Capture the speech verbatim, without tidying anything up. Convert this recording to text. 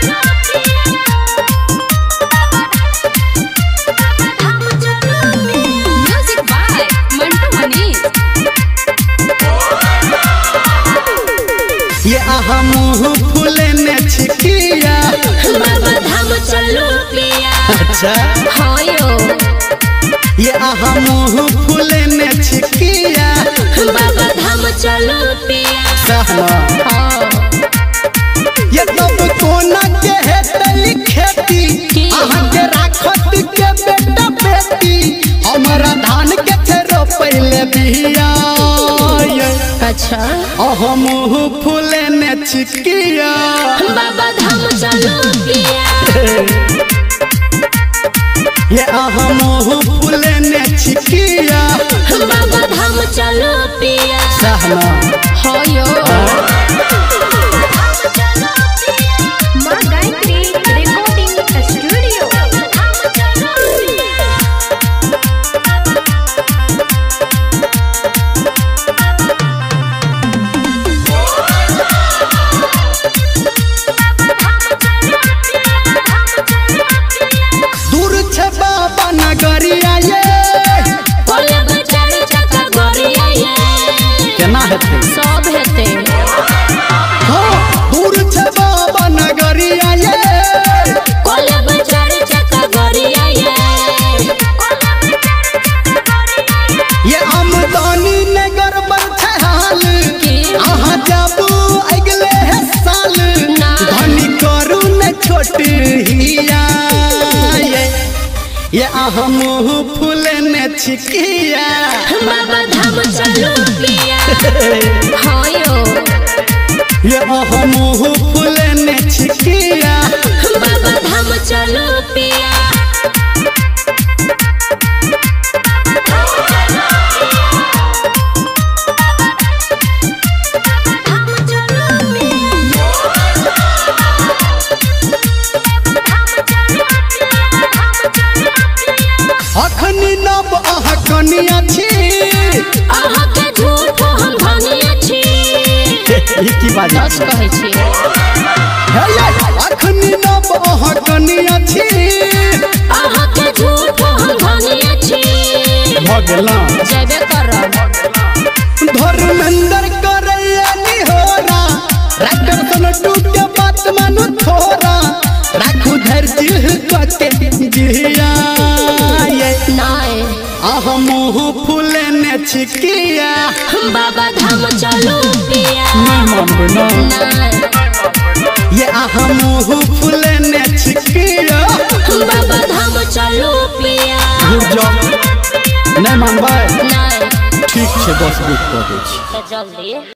ये आहा मुँह फूले ने छिकिया बाबा धाम चलो पिया। अच्छा हाँ यो। ये आहा मुँह फूले ने छिकिया बाबा धाम चलो पिया। सहना हाँ। ये तब कोना के है तली खेती आहा के राखत के बेटा बेटी हमारा धान के थे रोपले बिया। अच्छा आहा मुँह फूले ने छिकिया बाबा धाम चलो पिया। ये आहा मुँह फूले ने छिकिया बाबा धाम चलो पिया। सहना हाँ यो। माँ गायत्री रिकॉर्डिंग स्टूडियो। दूर छे बाबा नगरिया ये कोले बचार चका गोरिया ये केना हेते सब हेते। हाँ दूर छे बाबा नगरिया ये कोले बचार चका गोरिया ये ये आमदनी ने गड़बड़ छे हाल आहा जाबू अगले है साल धनी करू ने छोटी हिया ये ये आहा मुँह फूले ने छिकिया बाबा धाम चलो पिया। हाँ यो। ये आहा मुँह फूले ने छिकिया बाबा धाम चलो पिया। अखनी नब आहा कनिया छी आहा के झूठ हम धनिया छी। ये की बात सच कहै छी। हे ये अखनी नब आहा कनिया छी आहा के झूठ हम धनिया छी। भगला जेबे करब धर्मेंद्र करैया निहोरा राइटर सन टूटे बात मानु थोड़ा राखू धैर्य कते जिया ये नाय आहा मुँह फूले ने छिकिया बाबा धाम चलो पिया। नहीं मानबे ना नाय ये आहा मुँह फूले ने छिकिया बाबा धाम चलो पिया। घुर जा नहीं मानबे नाय ठीक छे दस बीस कह दे छी जल्दी।